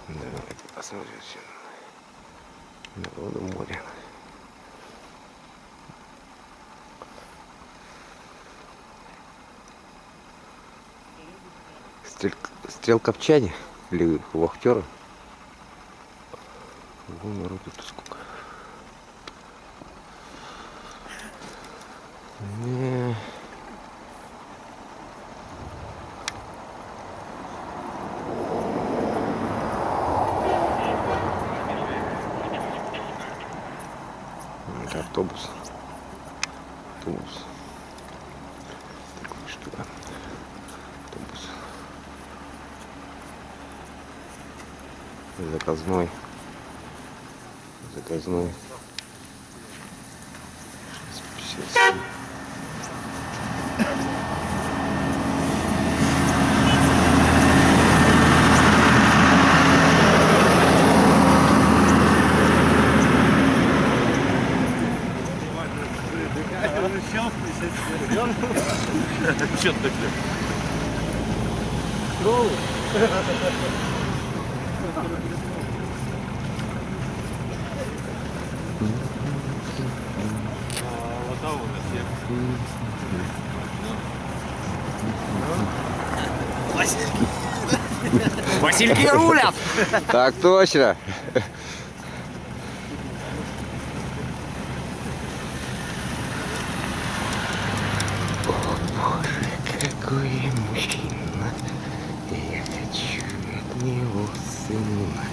Давайте посмотрим все. Народу море. Стрелковчане или вахтеры. Вон народу тут сколько. Это автобус. Автобус. Такой что? Автобус. Заказной. Заказной. Сейчас. Васильки рулят! Так точно. О, боже, какой мужчина. Я хочу от него сына.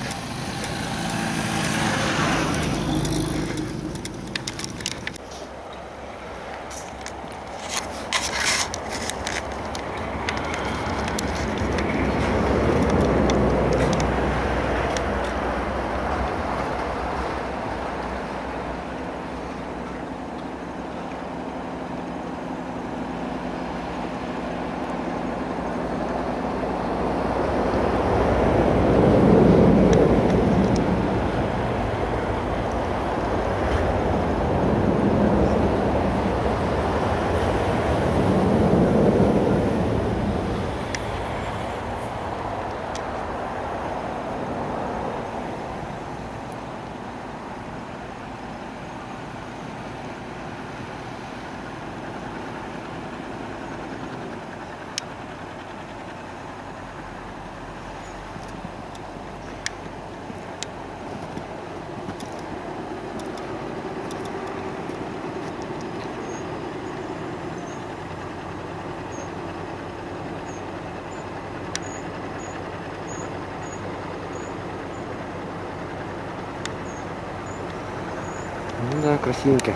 Ну да, красивенько.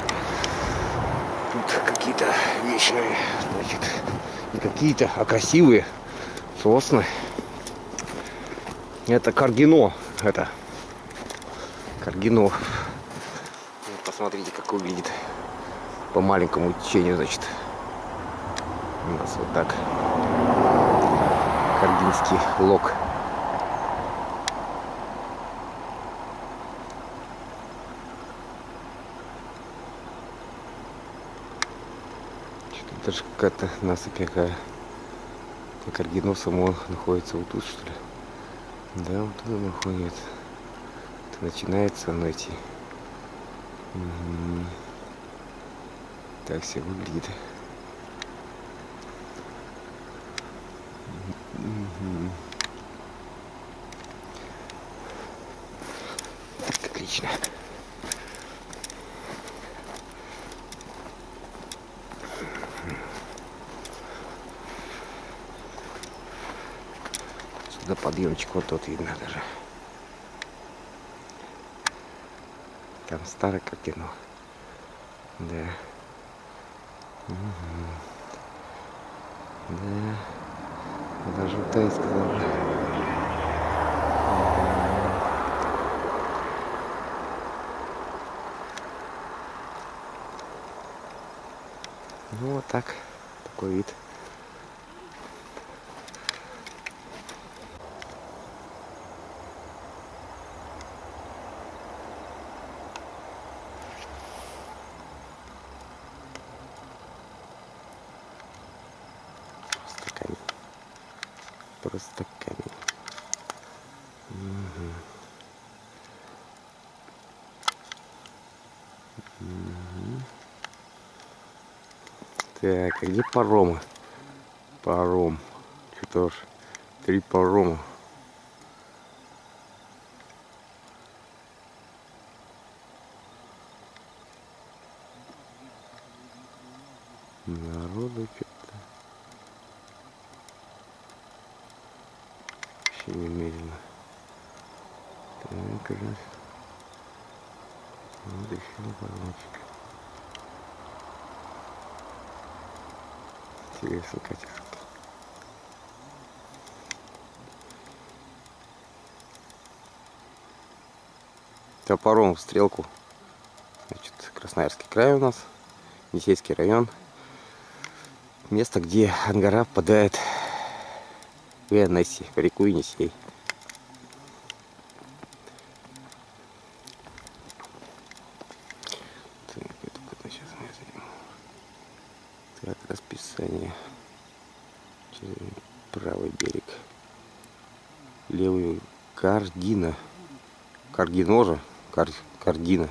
Тут какие-то вечные, значит, не какие-то, а красивые сосны. Это Каргино, это Каргино. Вот посмотрите, как выглядит по маленькому течению, значит. У нас вот так. Каргинский лог. Даже какая-то насыпь какая. Каргино само находится вот тут, что ли? Да, вот туда находится. Это начинается оно идти. Угу. Так все выглядит. Угу. Так, отлично. Сюда подъемчик вот тот видно даже. Там старое Каргино. Да. Угу. Да. Даже вот я сказал. Ну вот так. Такой вид. Просто камень. Так, а где паромы? Паром. Что-то ж 3 парома. Народу что-то вообще немедленно. Так, раз. Вот еще паромчик. Интересно, Катя. Паром в Стрелку. Значит, Красноярский край у нас, Енисейский район. Место, где Ангара впадает в Енисей, в реку Енисей. Так, это куда сейчас мы зайдем? Так, расписание. Правый берег. Левый Кардина. Каргиножа. Кардина.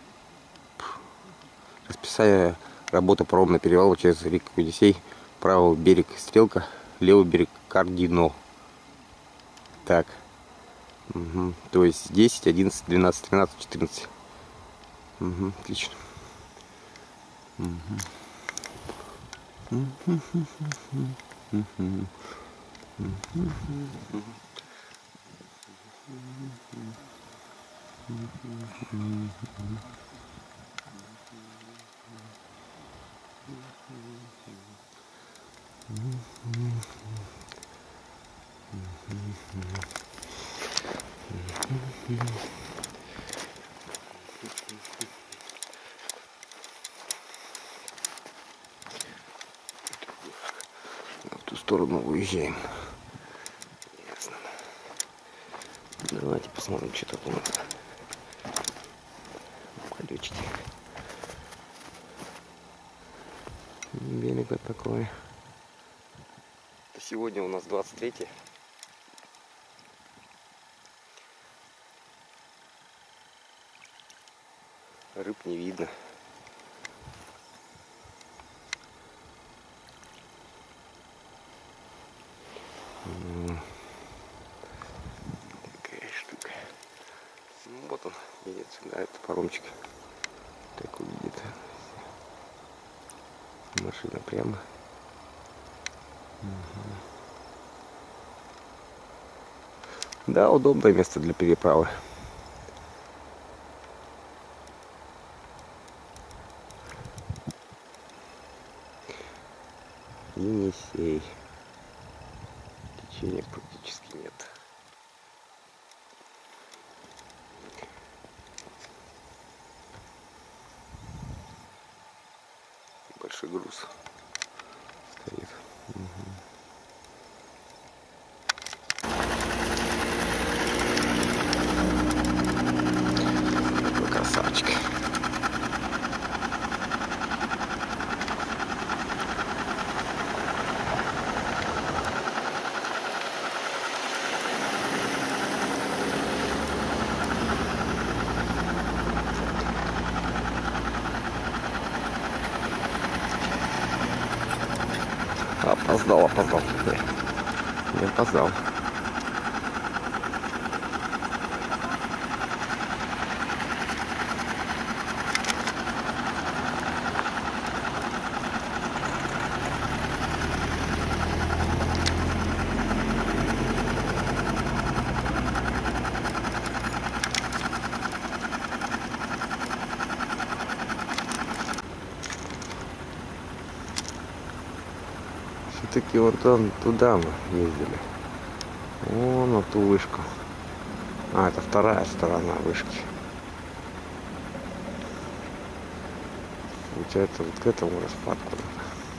Расписание работы паромного перевала через реку Енисей. Правый берег Стрелка, левый берег Кардино. Так. Угу. То есть 10, 11, 12, 13, 14. Угу. Отлично. В ту сторону уезжаем. Ясно. Давайте посмотрим, что тут у нас. Колючки. Берег вот такой. Сегодня у нас 23-е. Рыб не видно. Такая штука. Ну, вот он едет сюда, это паромчик. Так увидит. Машина прямо. Да, удобное место для переправы. Енисей. Течения практически нет. Большой груз стоит. Такой красавчик. Опоздал. Не опоздал. Все-таки вот там, туда мы ездили. О, на ту вышку. А, это вторая сторона вышки. Получается, вот к этому распадку надо.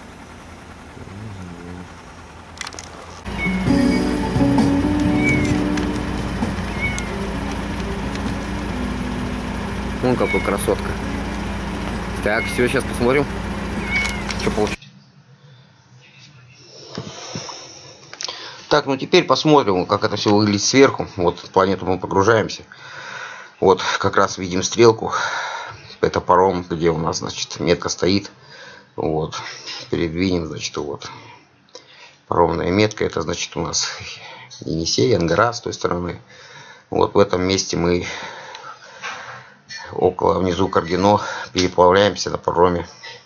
Вон какой красотка. Так, все, сейчас посмотрим, что получится. Так, ну теперь посмотрим, как это все выглядит сверху. Вот в планету мы погружаемся. Вот как раз видим стрелку. Это паром, где у нас, значит, метка стоит. Вот. Передвинем, значит, вот. Паромная метка. Это, значит, у нас Енисей, Ангара с той стороны. Вот в этом месте мы около внизу Кардино переплавляемся на пароме.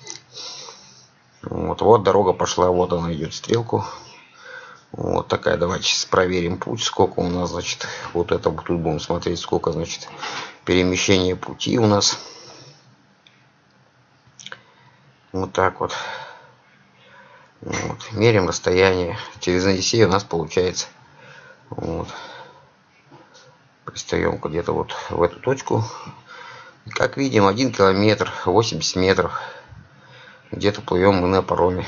Вот дорога пошла, вот она идет стрелку. Вот такая. Давайте сейчас проверим путь, сколько у нас, значит, вот это тут будем смотреть, сколько, значит, перемещение пути у нас. Вот так вот. Вот. Меряем расстояние. Через Енисей у нас получается. Вот. Пристаем где-то вот в эту точку. Как видим, 1 километр, 80 метров. Где-то плывем мы на пароме.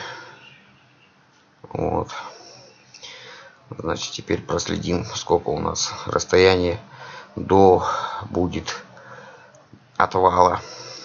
Вот. Значит, теперь проследим, сколько у нас расстояние до будет отвала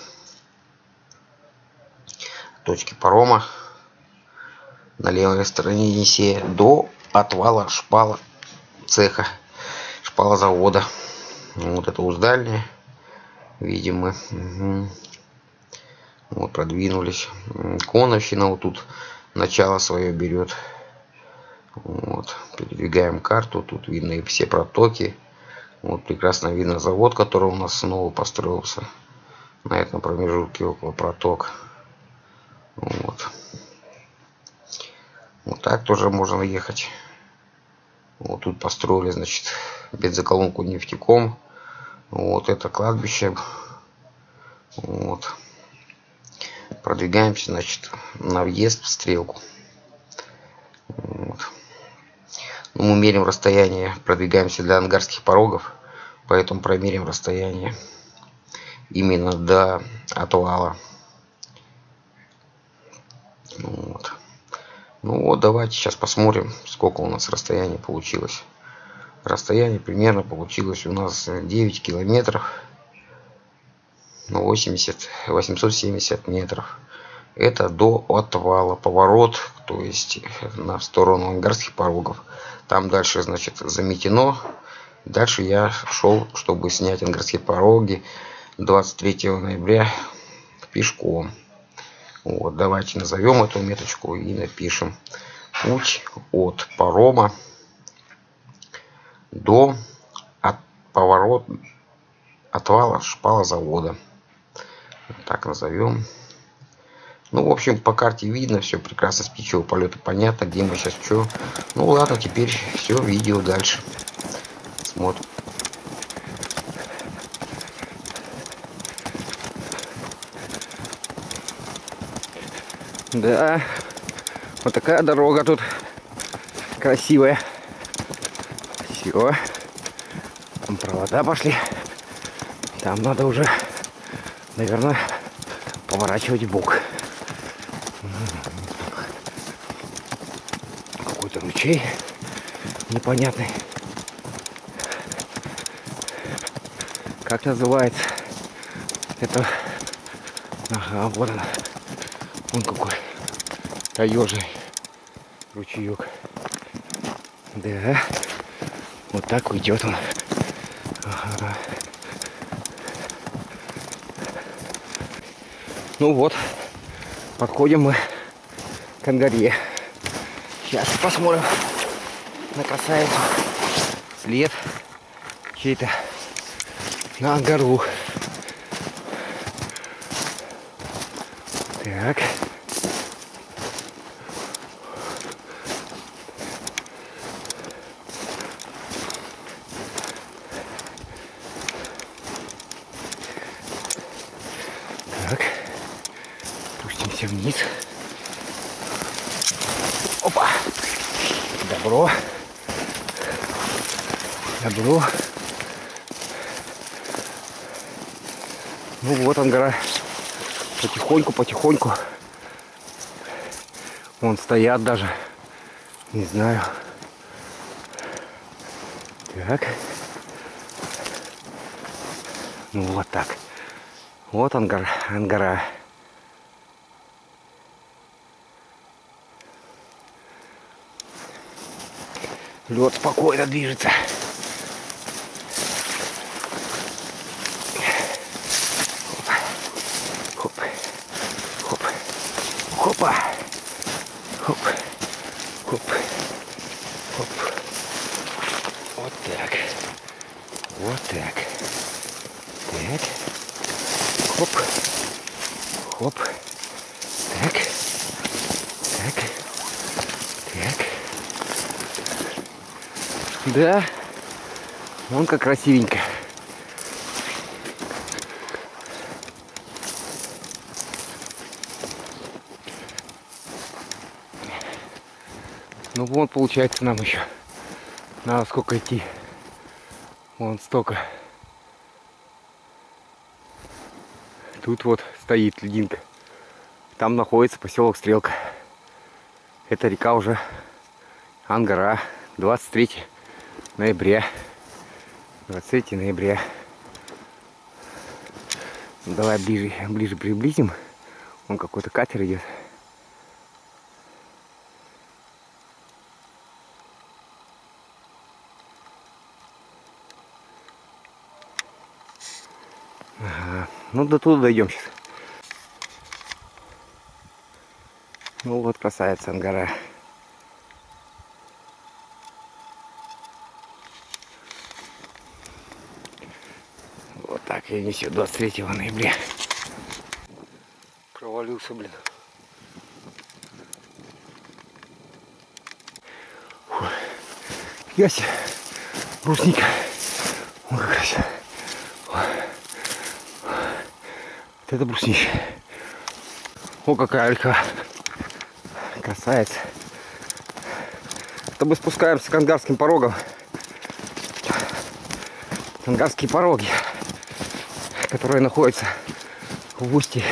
точки парома на левой стороне Енисея до отвала шпала цеха, шпалозавода. Вот это уздальня. Видим мы. Угу. Вот продвинулись. Коновщина вот тут начало свое берет. Вот. Передвигаем карту. Тут видно и все протоки. Вот прекрасно видно завод, который у нас снова построился на этом промежутке около проток. Вот. Вот так тоже можно ехать. Вот тут построили, значит, бензоколонку нефтеком. Вот это кладбище. Вот. Продвигаемся, значит, на въезд в стрелку. Вот. Ну, мы меряем расстояние, продвигаемся до ангарских порогов, поэтому промерим расстояние именно до отвала. Вот. Ну вот, давайте сейчас посмотрим, сколько у нас расстояние получилось. Расстояние примерно получилось у нас 9 километров, 870 метров. Это до отвала, поворот, то есть на сторону ангарских порогов. Там дальше, значит, заметено. Дальше я шел, чтобы снять ангарские пороги 23 ноября пешком. Вот, давайте назовем эту меточку и напишем: путь от парома до отвала шпалозавода. Так назовем. Ну, в общем, по карте видно все прекрасно, с птичьего полета понятно, где мы сейчас что. Ну ладно, теперь все, видео дальше смотрим. Да, вот такая дорога тут красивая. Все, там провода пошли. Там надо уже, наверное, поворачивать в бок. Какой-то ручей непонятный. Как называется? Это... Ага, вот он. Он какой таежный ручеек. Да. Вот так уйдет он. Ага. Ну вот. Подходим мы к Ангаре. Сейчас посмотрим на красавицу. След чей-то на Ангару. Так. Так. Спустимся вниз. Опа. Добро. Добро. Ну вот Ангара. Потихоньку. Вон стоят даже. Не знаю. Так. Ну вот так. Вот Ангара. Лед спокойно движется. Хоп. Хоп. Хопа. Хоп. Хоп. Хоп. Вот так. Вот так. Так. Хоп. Хоп. Так. Так. Так. Да. Вон как красивенько. Ну вот получается нам еще. Надо сколько идти. Вон столько. Тут вот стоит льдинка. Там находится поселок Стрелка. Это река уже Ангара. 23 ноября. 23 ноября. Давай ближе приблизим. Вон какой-то катер идет. Ага. Ну до туда дойдем сейчас. Ну вот красавица Ангара. Вот так я несет 23 ноября. Провалился, блин. Фу. Ясь, брусника. Вот как раз. Вот это бруснища. О, какая ольха. Красавица. Это мы спускаемся к Ангарским порогам. Ангарские пороги, которые находятся в устье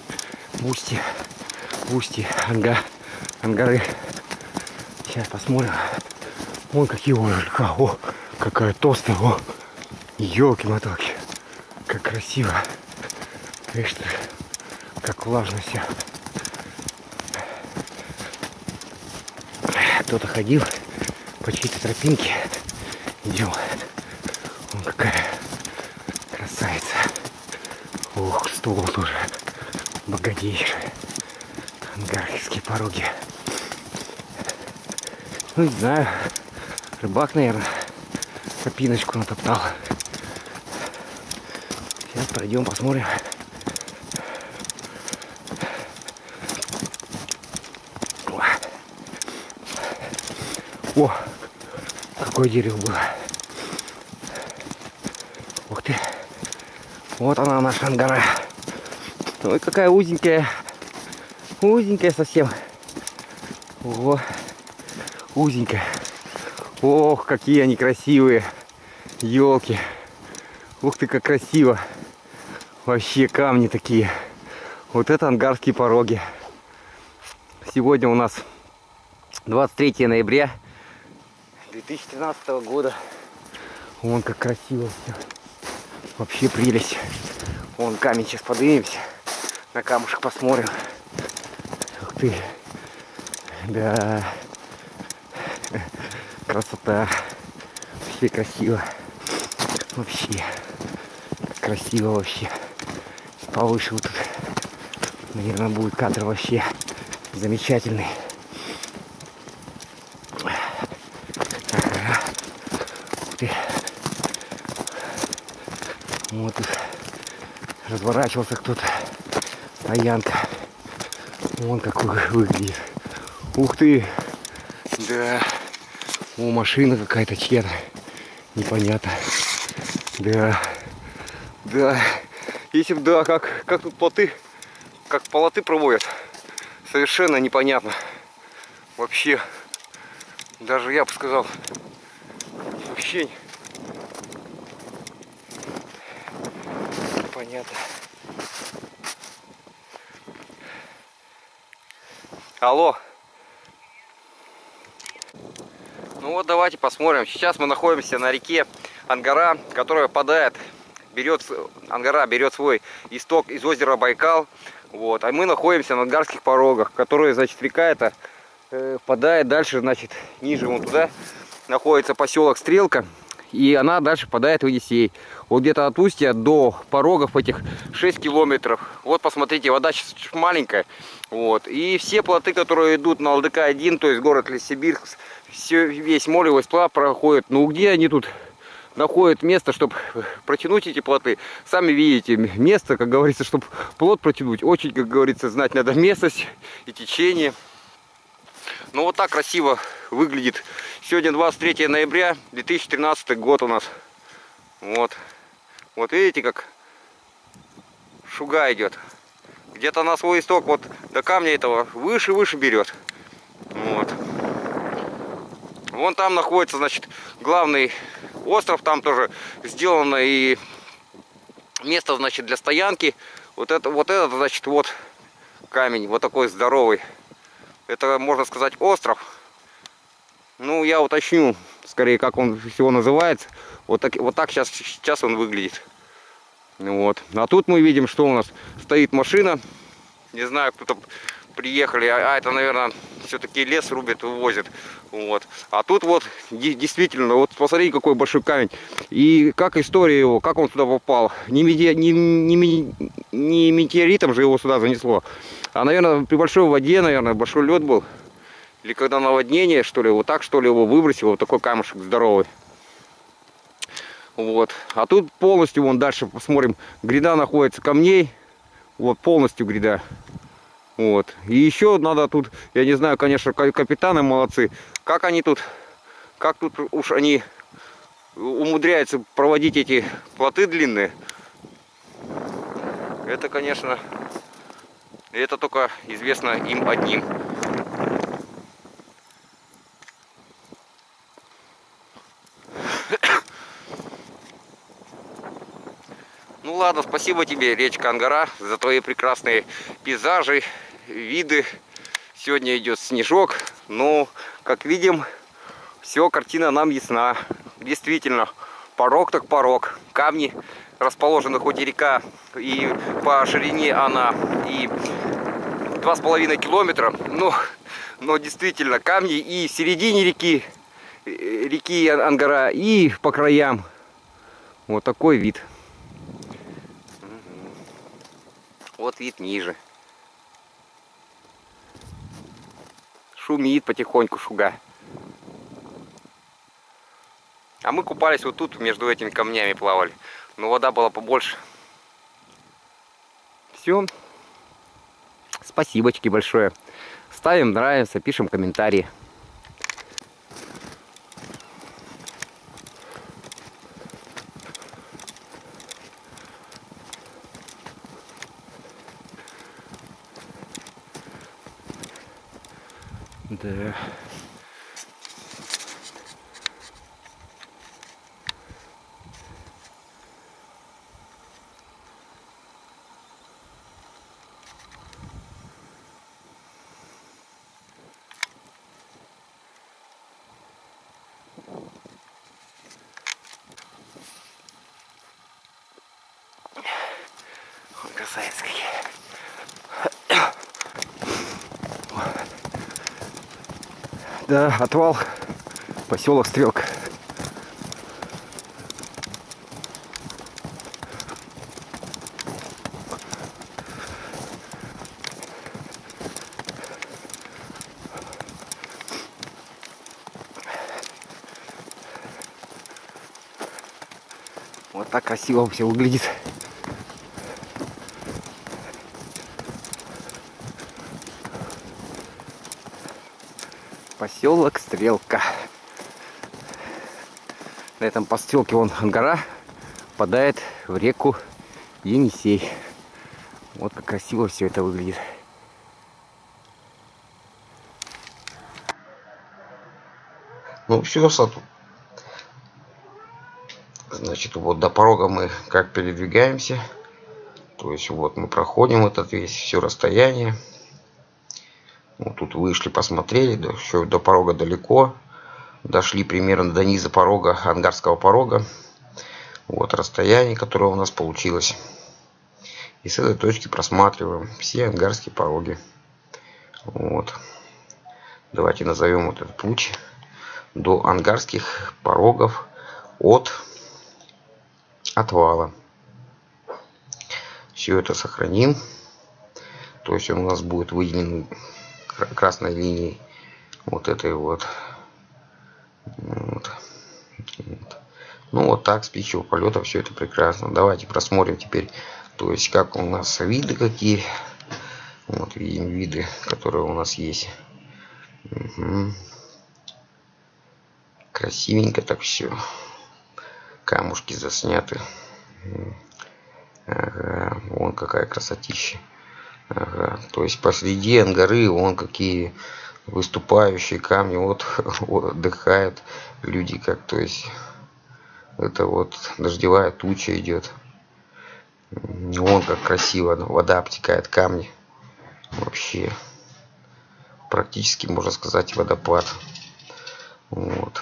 Ангары. Сейчас посмотрим. Вон какие ольха. О, какая толстая. О, елки-моталки. Как красиво. Видишь, как влажно все. Кто-то ходил по чьей-то тропинке. Идем. Вон какая красавица. Ух, ствол тоже богатейший. Ангарские пороги. Ну, не знаю. Рыбак, наверное, тропиночку натоптал. Сейчас пройдем, посмотрим. О, какое дерево было. Ух ты. Вот она, наша Ангара. Ой, какая узенькая. Узенькая совсем. Ого. Узенькая. Ох, какие они красивые. Елки. Ух ты, как красиво. Вообще камни такие. Вот это Ангарские пороги. Сегодня у нас 23 ноября 2013 года. Вон как красиво все. Вообще прелесть. Вон камень, сейчас поднимемся. На камушек посмотрим. Ух ты. Да. Красота. Вообще красиво. Вообще. Красиво вообще. Повыше вот тут. Наверное, будет кадр вообще замечательный. Ты. Вот тут разворачивался кто-то. Стоянка. Вон какой выглядит. Ух ты. Да. О, машина какая-то чья-то. Непонятно. Да. Да. Если бы, да, как тут плоты, как полоты проводят. Совершенно непонятно. Вообще. Даже я бы сказал. Вообще непонятно. Алло. Ну вот давайте посмотрим. Сейчас мы находимся на реке Ангара, которая Ангара берет свой исток из озера Байкал. Вот. А мы находимся на Ангарских порогах, которые, значит, река эта впадает дальше, значит, ниже вон туда, находится поселок Стрелка. И она дальше впадает в Енисей. Вот где-то от устья до порогов этих 6 километров. Вот посмотрите, вода сейчас маленькая. Вот. И все плоты, которые идут на ЛДК-1, то есть город Лессибирск, весь Молевой сплав проходит. Ну где они тут находят место, чтобы протянуть эти плоты? Сами видите, место, как говорится, чтобы плот протянуть, очень, как говорится, знать надо местность и течение. Ну вот так красиво выглядит. Сегодня 23 ноября 2013 год у нас. Вот. Вот видите, как шуга идет. Где-то на свой исток вот до камня этого выше берет. Вот. Вон там находится, значит, главный остров. Там тоже сделано и место, значит, для стоянки. Вот это, значит, вот камень, вот такой здоровый. Это, можно сказать, остров. Ну, я уточню, скорее, как он всего называется. Вот так сейчас он выглядит. Вот. А тут мы видим, что у нас стоит машина. Не знаю, кто-то приехали. А это, наверное, все-таки лес рубят, вывозят. Вот. А тут вот, действительно, вот посмотрите, какой большой камень. И как история его, как он сюда попал. Не метеоритом же его сюда занесло. А, наверное, при большой воде, наверное, большой лед был. Или когда наводнение, что ли, вот так, что ли, его выбросило. Вот такой камешек здоровый. Вот. А тут полностью, вон дальше посмотрим, гряда находится камней. Вот, полностью гряда. Вот. И еще надо тут, я не знаю, конечно, капитаны молодцы. Как тут уж они умудряются проводить эти плоты длинные. Это, конечно, это только известно им одним. Ну ладно, спасибо тебе, речка Ангара, за твои прекрасные пейзажи, виды. Сегодня идет снежок, но, как видим, все, картина нам ясна. Действительно, порог так порог. Камни расположены, хоть и река, и по ширине она и 2,5 километра, но действительно камни и в середине реки Ангара, и по краям. Вот такой вид. Вот вид ниже. Шумит потихоньку шуга. А мы купались вот тут, между этими камнями плавали. Но вода была побольше. Все. Спасибочки большое. Ставим нравится, пишем комментарии. Да. Красавец какие. Да, отвал, поселок Стрелка. Вот так красиво все выглядит. Поселок Стрелка. На этом поселке вон Ангара впадает в реку Енисей. Вот как красиво все это выглядит. Ну все, саду. Значит, вот до порога мы как передвигаемся. То есть вот мы проходим этот все расстояние. Вот тут вышли, посмотрели, да, еще до порога далеко. Дошли примерно до низа порога, ангарского порога. Вот расстояние, которое у нас получилось. И с этой точки просматриваем все ангарские пороги. Вот. Давайте назовем вот этот луч до ангарских порогов от отвала. Все это сохраним. То есть он у нас будет выделен красной линией вот этой вот. Ну вот так с птичьего полета все это прекрасно. Давайте просмотрим теперь, то есть как у нас виды какие. Вот видим виды, которые у нас есть. Угу. Красивенько так все. Камушки засняты. Ага, вон какая красотища. Ага. То есть посреди ангары вон какие выступающие камни. Вот отдыхают люди как, то есть это вот дождевая туча идет. Вон как красиво вода обтекает камни. Вообще практически можно сказать водопад. Вот.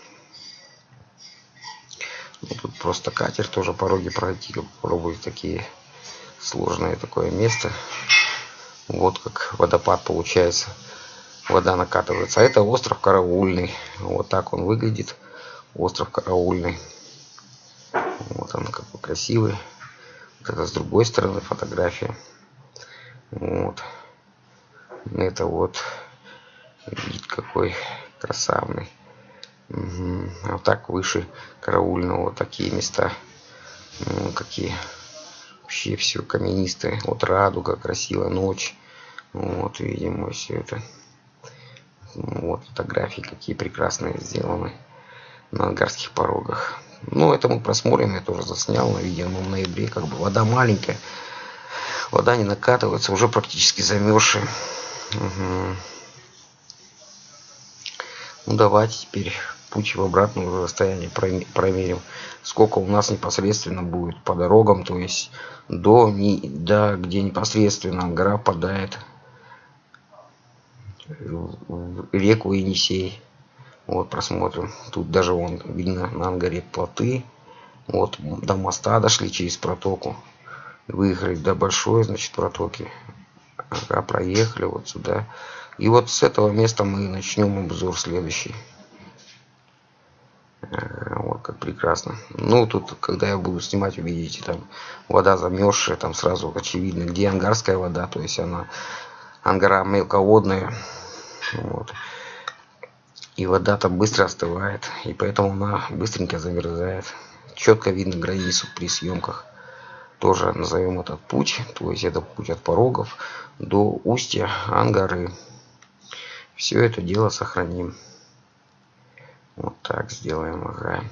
Ну, тут просто катер тоже пороги пройти, попробует такие сложное такое место. Вот как водопад получается. Вода накатывается. А это остров Караульный. Вот так он выглядит. Остров Караульный. Вот он какой красивый. Вот это с другой стороны фотография. Вот. Это вот вид какой красавный. Угу. А вот так выше Караульного вот такие места. Какие вообще все каменистые. Вот радуга, красивая ночь. Вот видим мы все это. Вот фотографии какие прекрасные сделаны на ангарских порогах. Ну, это мы просмотрим, я тоже заснял на видео в ноябре. Как бы вода маленькая, вода не накатывается, уже практически замерзшая. Угу. Ну, давайте теперь путь в обратное расстояние проверим, сколько у нас непосредственно будет по дорогам, то есть до где непосредственно гора впадает в реку Енисей. Вот просмотрим. Тут даже вон видно на ангаре плоты. Вот до моста дошли через протоку. Выехали до большой, значит, протоки. Ага, проехали вот сюда. И вот с этого места мы начнем обзор следующий. Вот как прекрасно. Ну, тут, когда я буду снимать, увидите, там вода замерзшая, там сразу очевидно, где ангарская вода, то есть она ангара мелководная. Вот. И вода там быстро остывает, и поэтому она быстренько замерзает. Четко видно границу при съемках. Тоже назовем этот путь, то есть это путь от порогов до устья ангары. Все это дело сохраним. Вот так сделаем. Ага.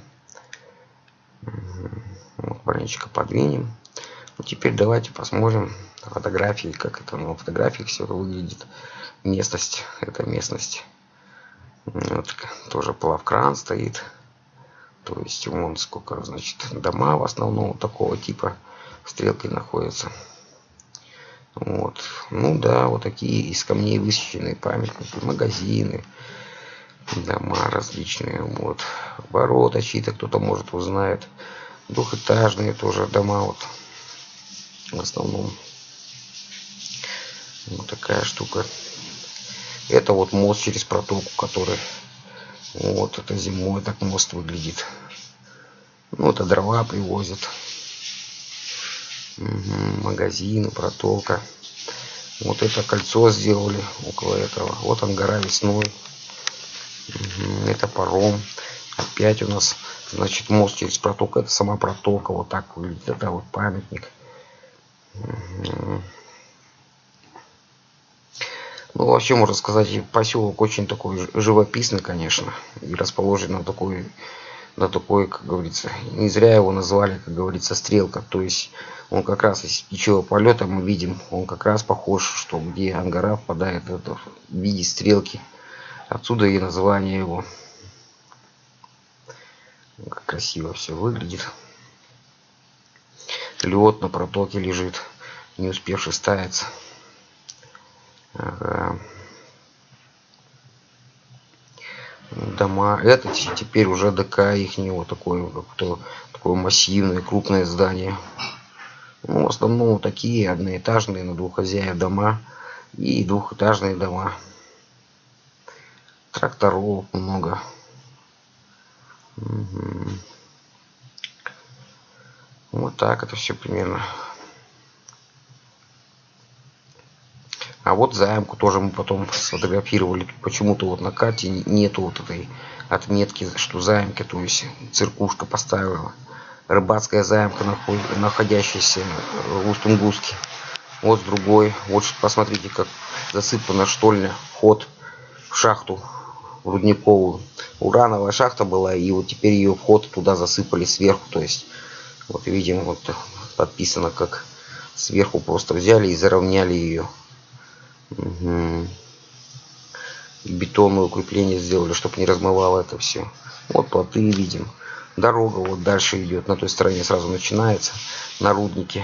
Вот маленечко подвинем. Ну, теперь давайте посмотрим фотографии, как это на фотографиях все выглядит. Местность, это местность. Вот, тоже плавкран стоит. То есть вон сколько, значит, дома в основном такого типа стрелки находятся. Вот. Ну да, вот такие из камней высеченные памятники, магазины, дома различные. Вот. Ворота чьи-то кто-то может узнает. Двухэтажные тоже дома вот. В основном. Вот такая штука. Это вот мост через протоку, который вот это зимой так мост выглядит. Ну, это дрова привозят. Угу, магазины, протока. Вот это кольцо сделали около этого. Вот ангара весной. Угу, это паром. Опять у нас, значит, мост через протоку. Это сама протока. Вот так выглядит. Это вот памятник. Угу. Ну, вообще, можно сказать, поселок очень такой живописный, конечно, и расположен на такой, как говорится, не зря его назвали, как говорится, стрелка. То есть он как раз из птичьего полета мы видим, он как раз похож, что где ангара впадает это в виде стрелки. Отсюда и название его. Как красиво все выглядит. Лед на протоке лежит, не успевший ставиться. Ага. Дома. Это теперь уже ДК ихнего, такое массивное, крупное здание. Ну, в основном такие одноэтажные на двух хозяев дома и двухэтажные дома. Тракторов много. Угу. Вот так это все примерно. А вот заимку тоже мы потом сфотографировали. Почему-то вот на карте нету вот этой отметки, что заимки, то есть циркушка поставила. Рыбацкая заимка, находящаяся в Усть-Тунгуске. Вот с другой. Вот посмотрите, как засыпана штольня, вход в шахту рудниковую. Урановая шахта была, и вот теперь ее вход туда засыпали сверху. То есть, вот видим, вот подписано, как сверху просто взяли и заровняли ее. Угу. Бетонное укрепление сделали, чтобы не размывало это все. Вот плоты видим. Дорога вот дальше идет, на той стороне сразу начинается, на руднике.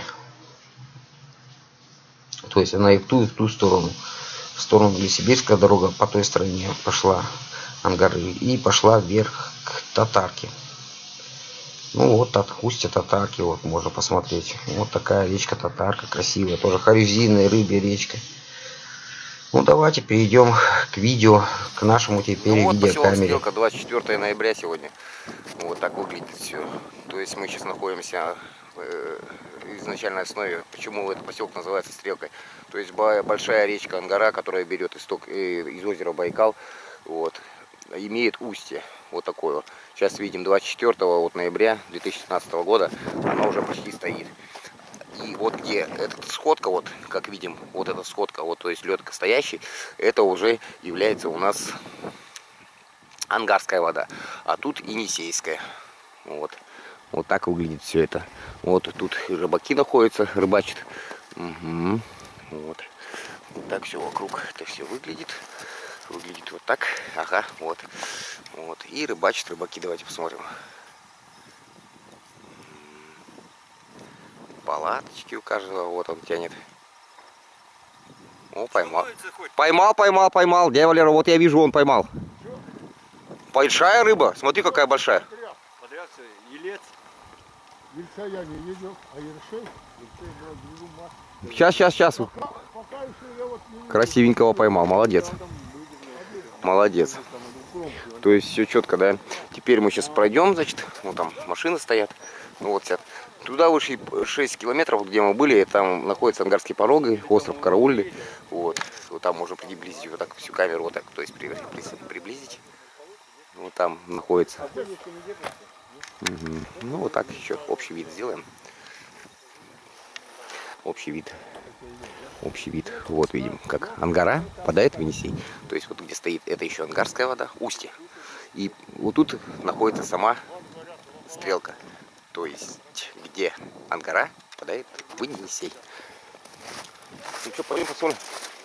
То есть она и в ту сторону. В сторону Лесибирская дорога по той стороне пошла Ангары и пошла вверх к Татарке. Ну вот от устья Татарки вот можно посмотреть. Вот такая речка Татарка, красивая, тоже хорюзинная рыбья речка. Ну давайте перейдем к видео, к нашему теперь вот видеокамере. Стрелка, 24 ноября сегодня. Вот так выглядит все. То есть мы сейчас находимся в изначальной основе. Почему этот поселок называется Стрелкой? То есть большая речка Ангара, которая берет исток из озера Байкал, вот, имеет устье. Вот такое вот. Сейчас видим 24 ноября 2015 года. Она уже почти стоит. И вот где эта сходка, вот как видим, вот эта сходка, вот, то есть ледка стоящий, это уже является у нас ангарская вода, а тут енисейская. Вот, вот так выглядит все это. Вот тут рыбаки находятся, рыбачат. Угу. Вот. Вот так все вокруг, это все выглядит. Выглядит вот так. Ага, вот. Вот. И рыбачат рыбаки. Давайте посмотрим. Палаточки у каждого. Вот он тянет. О, поймал. Поймал. Дядя Валера, вот я вижу, он поймал. Большая рыба. Смотри, какая большая. Сейчас. Красивенького поймал. Молодец. Молодец. То есть все четко, да? Теперь мы сейчас пройдем, значит. Вот там машины стоят. Ну вот сядь. Туда вышли 6 километров, где мы были. Там находятся Ангарские пороги, остров Караульный. Вот. Вот там можно приблизить вот так всю камеру, вот так, то есть приблизить. Вот там находится. Угу. Ну вот так еще общий вид сделаем. Общий вид. Вот видим, как Ангара впадает в Енисей. То есть вот где стоит, это еще ангарская вода, устье. И вот тут находится сама Стрелка. То есть где Ангара впадает в Енисей. Ну что, пойдем посмотрим.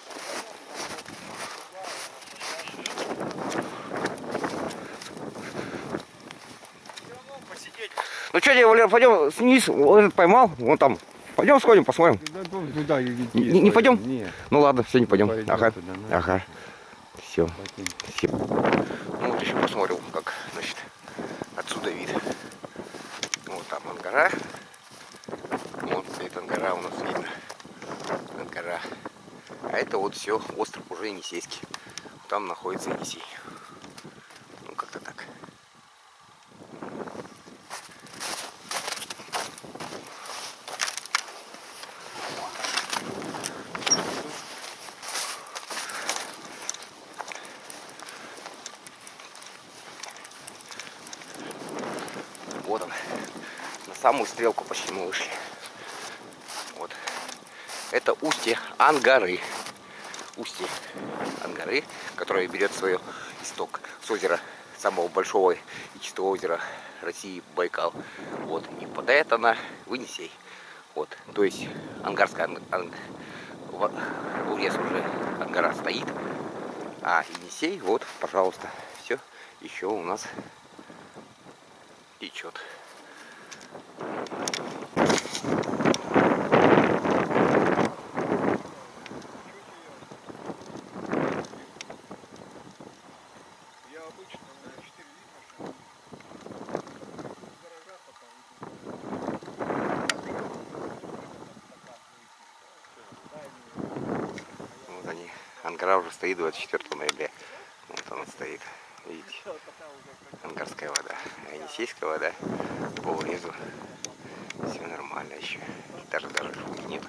Ну что, дядя Валер, пойдем вниз, вот этот поймал, вон там. Пойдем сходим, посмотрим. Туда, не пойдем? Нет. Ну ладно, все, не пойдем. Ага. Туда, Ага. Все. Ну вот еще посмотрим, как, значит, отсюда вид. Вот там Ангара. Вот стоит Ангара у нас видно. Ангара. А это вот все остров уже Енисейский. Там находится Енисей. Ну как-то так. Вот он. На самую Стрелку почти мы вышли. Вот. Это устье Ангары. Устье Ангары, которое берет свой исток с озера, самого большого и чистого озера России, Байкал. Вот. И впадает она в Енисей. Вот. То есть ангарская урез уже Ангара стоит. А Енисей, вот, пожалуйста, все еще у нас течет. Вот они. Ангара уже стоит 24 ноября. Вот она стоит. Видите, Ангарская вода, а Енисейская вода по урезу. Все нормально еще. Даже шума нет.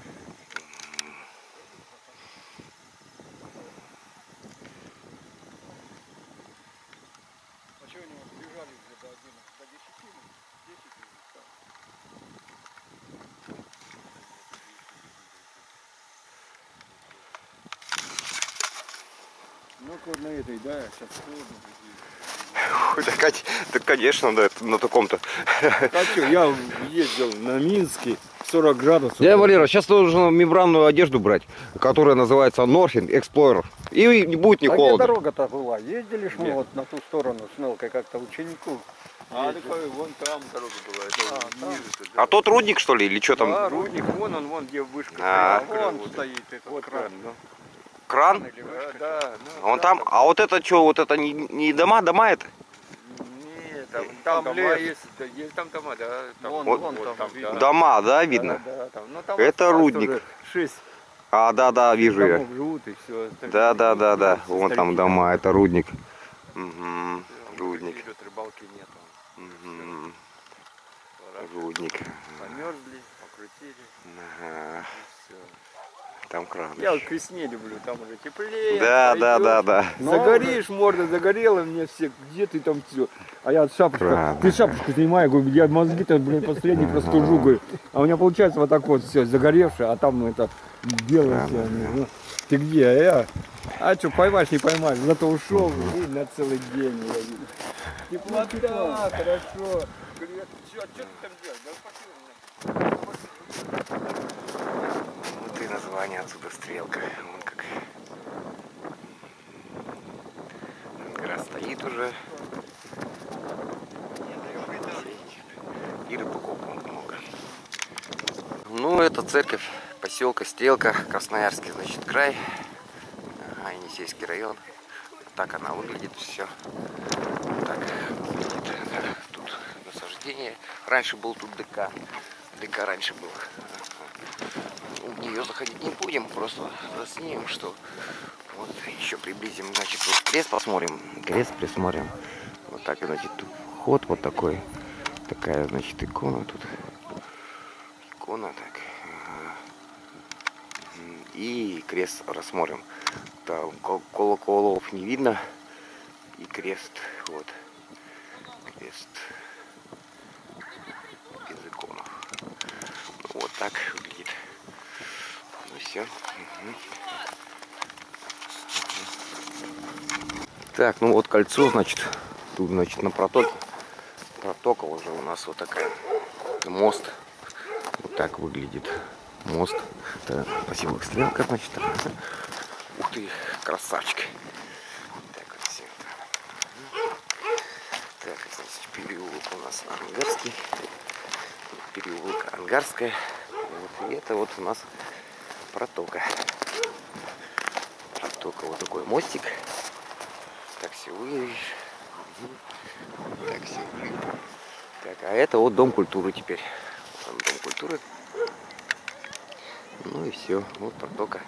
Ну-ка на этой, да, сейчас Так, конечно, да, на таком-то. А что, я ездил на Минске, 40 градусов. Дядя Валера, сейчас нужно мембранную одежду брать, которая называется Northern Explorer. И не будет не А где холодно. дорога-то была? Ездили ж мы вот на ту сторону с Мелкой как-то ученику. А, такой, вон там дорога была, это там. ниже. А тот рудник, что ли, или что там? Да, Рудник, вон он, вон где вышка. А. стояла, Вон вот стоит этот вот кран. кран, ну. Кран? Или вышка. Да, ну, Он там, а вот это что, вот это не дома это? Нет, там Там дома лес. есть, да, есть там дома, да. Там, Вон, Вот вон там, там, видно. да. Дома, да, видно? Да, там, ну, там Это осталось рудник. уже 6 А, да, вижу я. домов живут и все. Да. Вон там дома, это рудник. Угу. Рудник. Идет, рыбалки нету. Угу. Рудник. Померзли, покрутили. Ага. Все. Там кран. Я вот к весне люблю, там уже теплее. Да. Но Загоришь, морда загорела, мне все, где ты там все. А я шапочку, Правда. ты шапочку снимай, говорю, я мозги-то, блин, последний простужу, говорю. А у меня получается вот так вот все загоревшее, а там это белое все. Ну, ты где? А что, поймаешь, не поймаешь, зато ушел и на целый день. Я вижу. Теплота, хорошо. Говорю, что ты там делаешь? Да пошли. Вот и название отсюда стрелка. Вон как. Гора стоит уже. И рыбаков много. Ну, это церковь поселка Стрелка, Красноярский, значит, край. Ага, Енисейский район. Так она выглядит все. Так выглядит. Тут насаждение. Раньше был тут ДК. ДК раньше был. В нее заходить не будем, просто заснимем, что вот еще приблизим, значит, вот крест посмотрим, крест присмотрим. Вот так, значит, тут вход вот такой, такая, значит, икона тут, икона, так, ага. И крест рассмотрим. Там колоколов не видно, и крест, вот, крест без иконов. Вот так выглядит. Ну все. Так, ну вот кольцо, значит, тут, значит, на протоке. Протока уже у нас вот такая. Мост. Вот так выглядит мост. Так, спасибо, стрелка, значит. Ух ты, красавчик. Так вот все. Так, значит, переулок у нас Ангарский. Переулок Ангарская. Вот, и это вот у нас протока. Протока, вот такой мостик. Так все выглядит. Так все выглядит. Так, а это вот Дом культуры теперь. Там Дом культуры. Ну и все. Вот протока.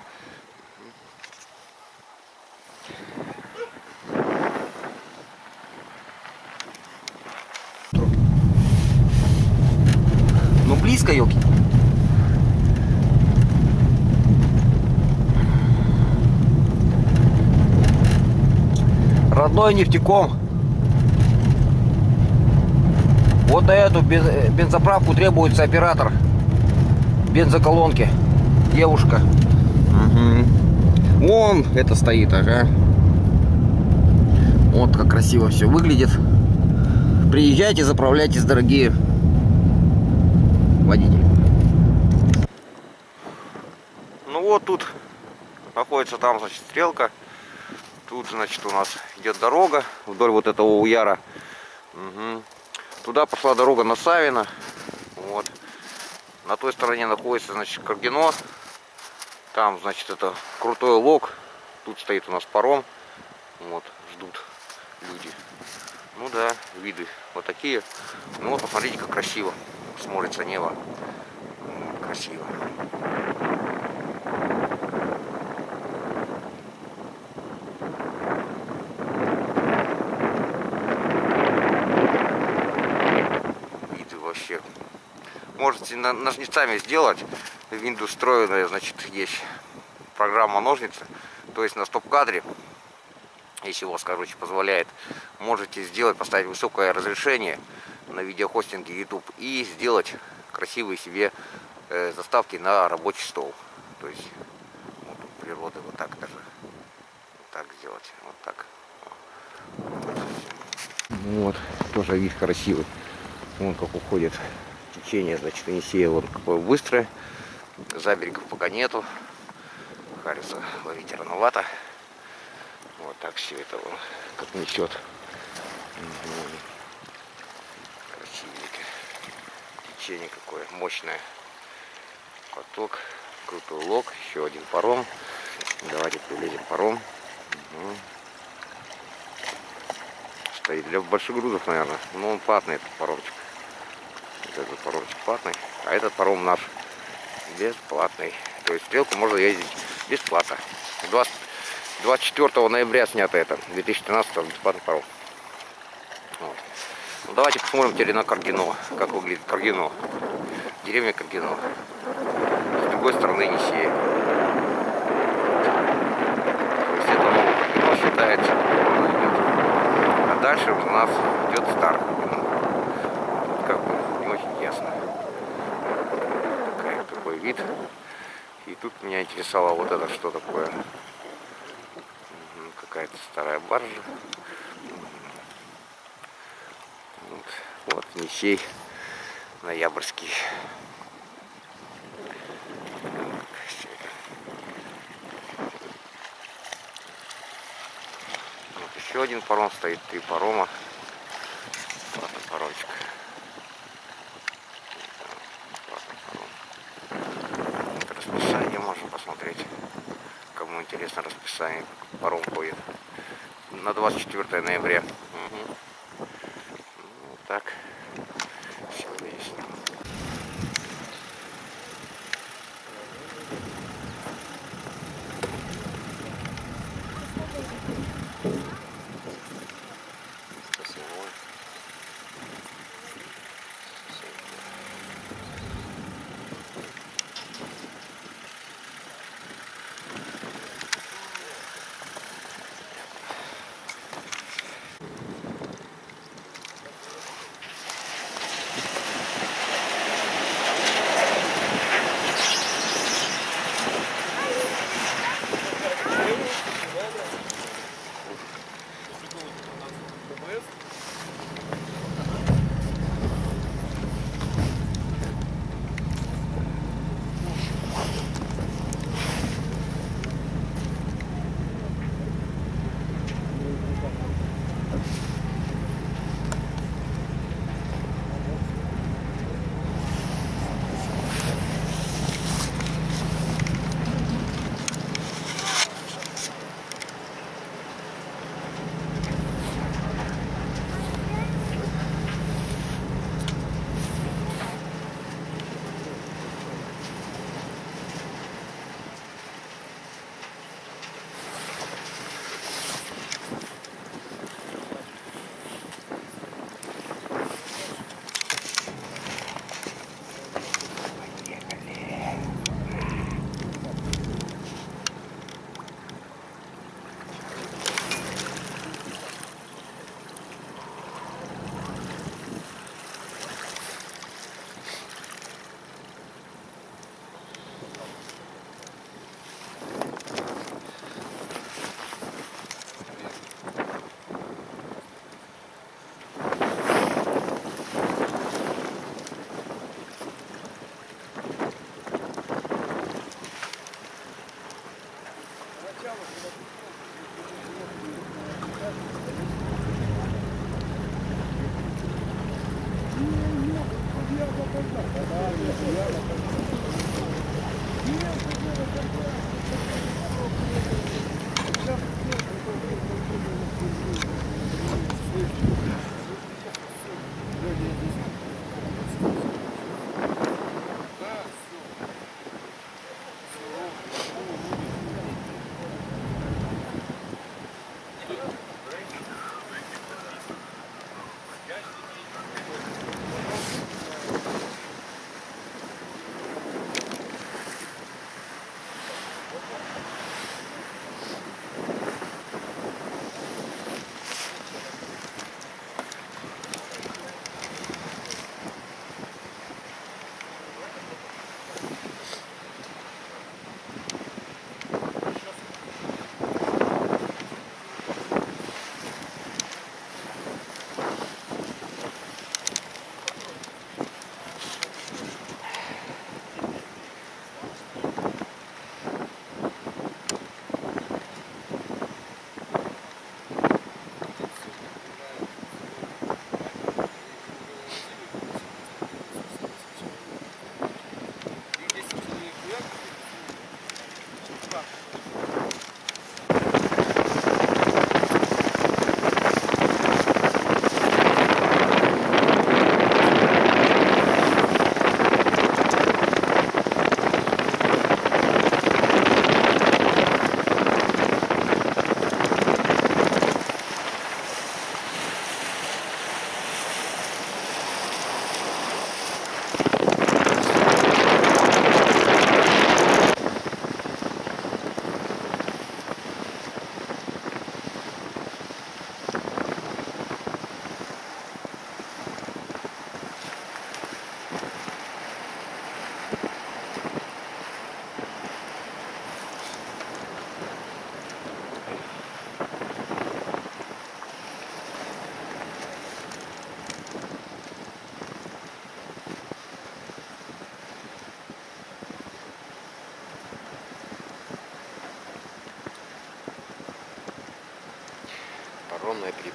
Ну близко, елки. Родной нефтеком. Вот на эту бензоправку требуется оператор бензоколонки. Девушка. Угу. Вон это стоит, ага. Вот как красиво все выглядит. Приезжайте, заправляйтесь, дорогие водители. Ну вот тут находится там, значит, стрелка. Тут, значит, у нас идет дорога вдоль вот этого уяра. Угу. Туда пошла дорога на Савино. Вот. На той стороне находится, значит, Каргино. Там, значит, это крутой лог. Тут стоит у нас паром. Вот, ждут люди. Ну да, виды вот такие. Ну вот, посмотрите, как красиво смотрится небо. Красиво. вообще. Можете ножницами сделать. Windows встроенная, значит, есть программа ножницы. То есть на стоп-кадре, если у вас, короче, позволяет, можете сделать, поставить высокое разрешение на видеохостинге YouTube и сделать красивые себе заставки на рабочий стол. То есть вот у природы вот так даже. Вот так сделать. Вот так. Вот, тоже вид красивый. Вон как уходит течение, значит, Енисея. Вот какое быстрое. За берегом пока нету. Хариса ловить рановато. Вот так все это вон, как несет. Красивенько. Течение какое мощное. Поток. Крутой лог. Еще один паром. Давайте прилезем паром. Угу. Стоит для больших грузов, наверное. Но он платный, этот паромчик. Вот этот паромчик платный. А этот паром наш бесплатный. То есть стрелку можно ездить бесплатно. 24 ноября снято это. 2013 бесплатный паром. Вот. Ну, давайте посмотрим теперь на Каргино. Как выглядит Каргино. Деревня Каргино. С другой стороны Енисея. То есть это новый Каргино считается. А дальше у нас идет старый Каргино. Тут как бы не очень ясно. Такой вид. И тут меня интересовало вот это что такое. Какая-то старая баржа. Вот Енисей ноябрьский. Вот еще один паром стоит, 3 парома. Классный паромчик. Классный паром. Вот расписание можно посмотреть. Кому интересно расписание, паром ходит. На 24 ноября. Угу. Вот так. Все выяснил.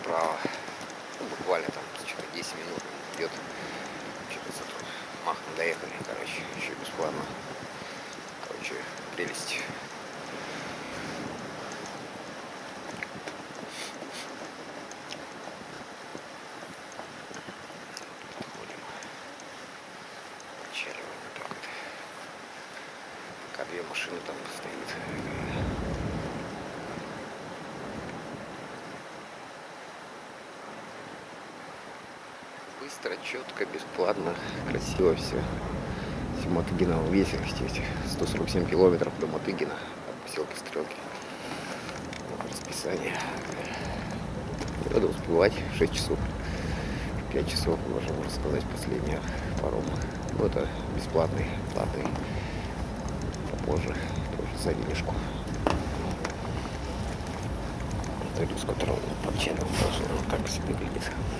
направо. Ну, буквально там что-то 10 минут идет. Что-то зато махом доехали, короче, еще бесплатно. Короче, прелесть. Ходим. Отчаливаем вот так вот. Пока две машины там стоит. Быстро, четко, бесплатно, красиво все. С Мотыгина весимости этих 147 километров до Мотыгина от поселка Стрелки. Вот расписание. Надо успевать 6 часов. 5 часов уже, можно сказать, последний паром. Но это бесплатный, платный. Попозже тоже за денежку. Зайду, с которым пообщаемся, как все выглядит.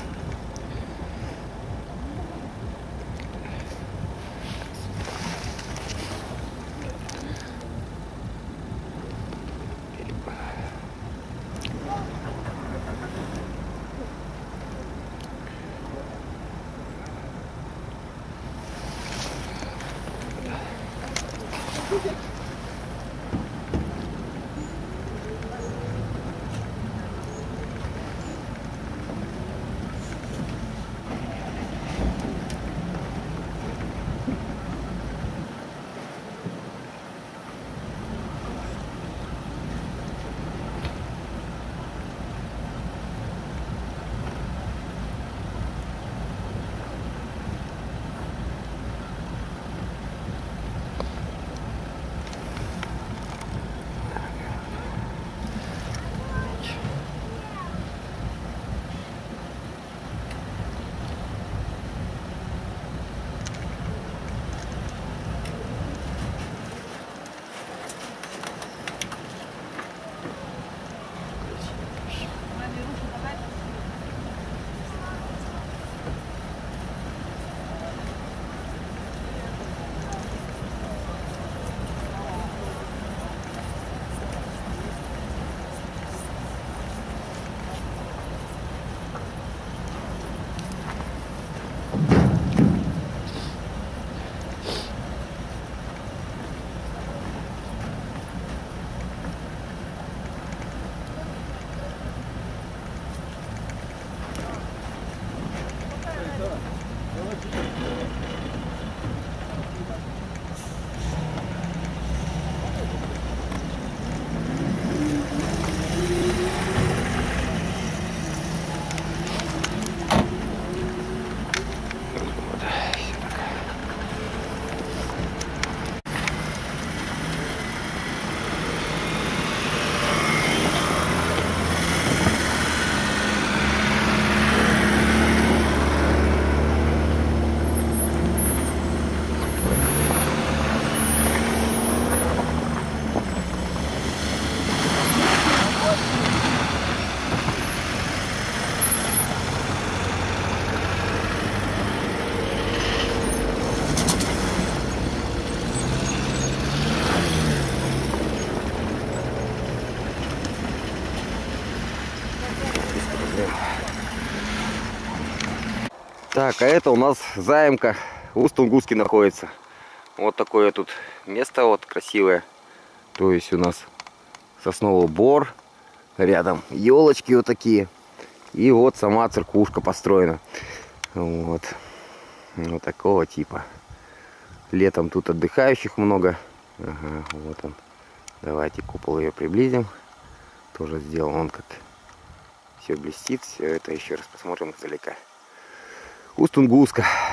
Так, а это у нас заимка у Тунгуски находится. Вот такое тут место вот красивое. То есть у нас сосновый бор, рядом елочки вот такие. И вот сама церквушка построена. Вот такого типа. Летом тут отдыхающих много. Ага, вот он. Давайте купол ее приблизим. Тоже сделан он как все блестит. Все это еще раз посмотрим издалека. Усть-Тунгуска.